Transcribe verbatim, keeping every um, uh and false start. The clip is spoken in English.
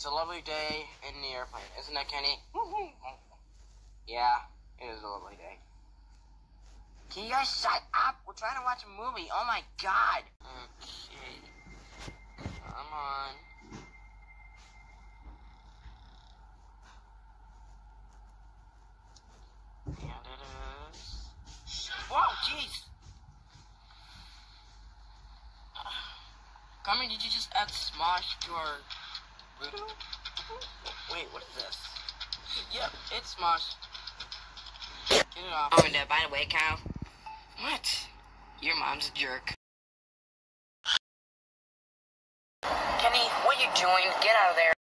it's a lovely day in the airplane, isn't it, Kenny? Yeah, it is a lovely day. Can you guys shut up? We're trying to watch a movie. Oh my god. Okay. Come on. And it is. Whoa, jeez. Carmen, did you just add Smosh to our Voodoo? Wait, what's this? Yep, it's Smosh. Get it off. Oh, and uh, by the way, Kyle. What? Your mom's a jerk. Kenny, what are you doing? Get out of there.